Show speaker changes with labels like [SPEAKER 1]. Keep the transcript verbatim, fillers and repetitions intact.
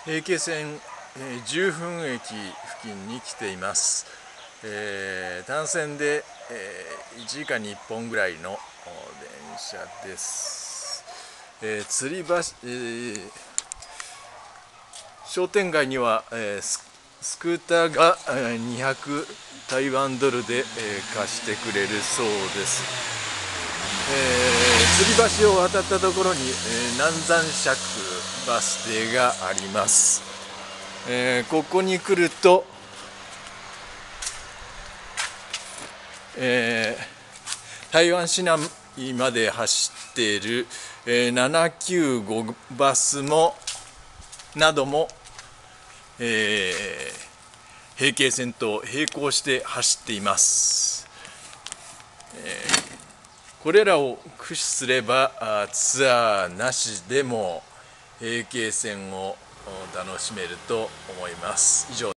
[SPEAKER 1] 平家線、えー、十分駅付近に来ています。えー、単線で、えー、いちじかんにいっぽんぐらいの電車です。えー、吊り橋、えー、商店街には、えー、ス, スクーターがにひゃくたいわんドルで、えー、貸してくれるそうです。えー、吊り橋を渡ったところに、えー、南山釈バス停があります。えー、ここに来ると、えー、台湾市内まで走っている、えー、ななきゅうごバスもなども、えー、平京線と並行して走っています。えー、これらを駆使すればツアーなしでも平京線を楽しめると思います。以上